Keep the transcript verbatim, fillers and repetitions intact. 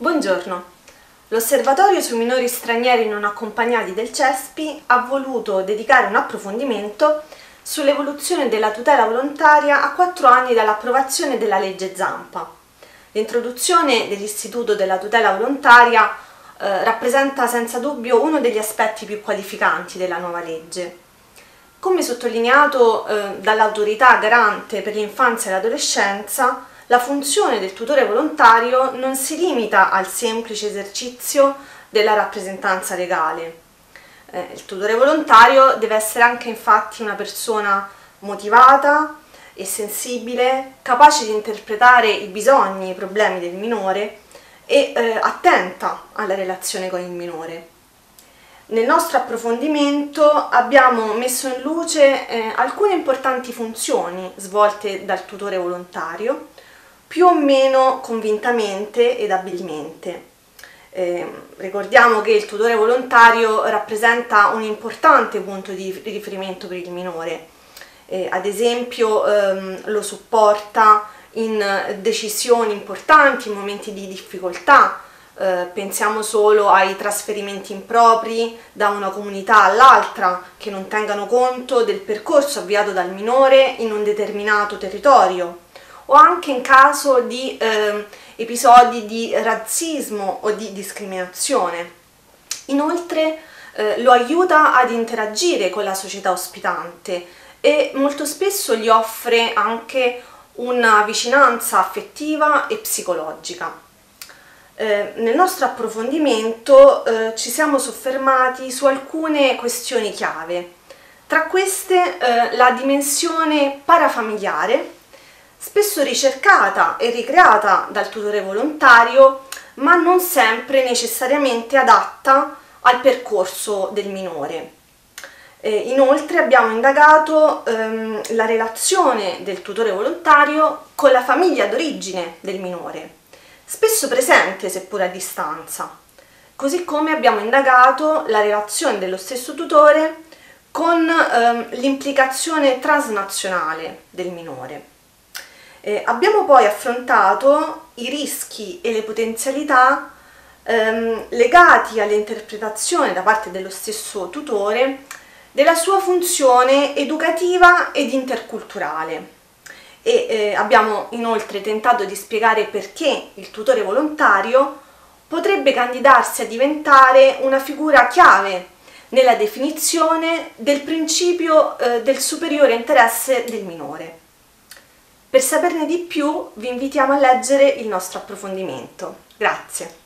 Buongiorno. L'Osservatorio sui minori stranieri non accompagnati del CESPI ha voluto dedicare un approfondimento sull'evoluzione della tutela volontaria a quattro anni dall'approvazione della legge Zampa. L'introduzione dell'istituto della tutela volontaria eh, rappresenta senza dubbio uno degli aspetti più qualificanti della nuova legge. Come sottolineato eh, dall'autorità garante per l'infanzia e l'adolescenza, la funzione del tutore volontario non si limita al semplice esercizio della rappresentanza legale. Eh, il tutore volontario deve essere anche infatti una persona motivata e sensibile, capace di interpretare i bisogni e i problemi del minore e eh, attenta alla relazione con il minore. Nel nostro approfondimento abbiamo messo in luce eh, alcune importanti funzioni svolte dal tutore volontario, più o meno convintamente ed abilmente. Eh, ricordiamo che il tutore volontario rappresenta un importante punto di riferimento per il minore, eh, ad esempio ehm, lo supporta in decisioni importanti, in momenti di difficoltà. Eh, pensiamo solo ai trasferimenti impropri da una comunità all'altra che non tengano conto del percorso avviato dal minore in un determinato territorio, o anche in caso di eh, episodi di razzismo o di discriminazione. Inoltre eh, lo aiuta ad interagire con la società ospitante e molto spesso gli offre anche una vicinanza affettiva e psicologica. Eh, nel nostro approfondimento eh, ci siamo soffermati su alcune questioni chiave, tra queste eh, la dimensione parafamiliare, spesso ricercata e ricreata dal tutore volontario, ma non sempre necessariamente adatta al percorso del minore. Eh, inoltre abbiamo indagato ehm, la relazione del tutore volontario con la famiglia d'origine del minore, spesso presente seppur a distanza, così come abbiamo indagato la relazione dello stesso tutore con ehm, l'implicazione transnazionale del minore. Eh, abbiamo poi affrontato i rischi e le potenzialità ehm, legati all'interpretazione da parte dello stesso tutore della sua funzione educativa ed interculturale e eh, abbiamo inoltre tentato di spiegare perché il tutore volontario potrebbe candidarsi a diventare una figura chiave nella definizione del principio eh, del superiore interesse del minore. Per saperne di più vi invitiamo a leggere il nostro approfondimento. Grazie.